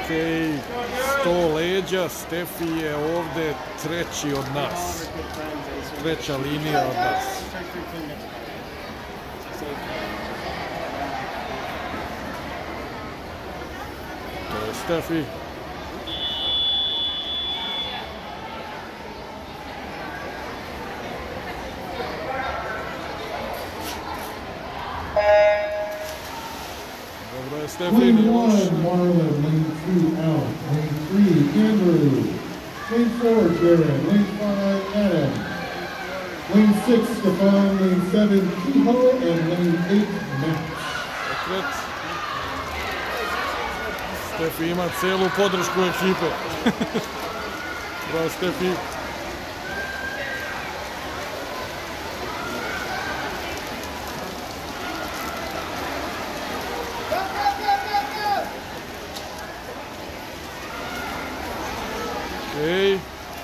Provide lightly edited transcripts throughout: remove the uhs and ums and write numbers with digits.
Okej, 100 leđa, Stefi je ovde treći od nas. Treća linija od nas. To je Stefi. Dobro je Stefi, nije loš. Marlon, lane 2 out. Lane 3, Andrew. Lane 4, Jared. Lane 5, Adam. Lane 6, Stefan. Lane 7, Kehoe. And lane 8, Max. Okret. Stefi ima celu podršku ekipe. Bravo, Stefi. Okej.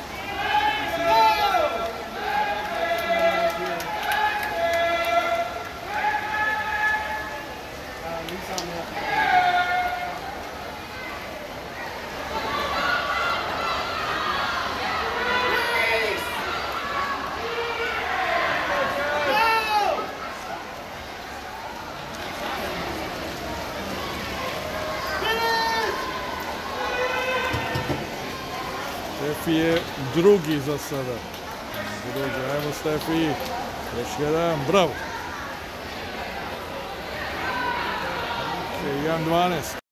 Stefi je drugi za sada. Drugi, ajmo Stefi. Još jedan, bravo. 1-12.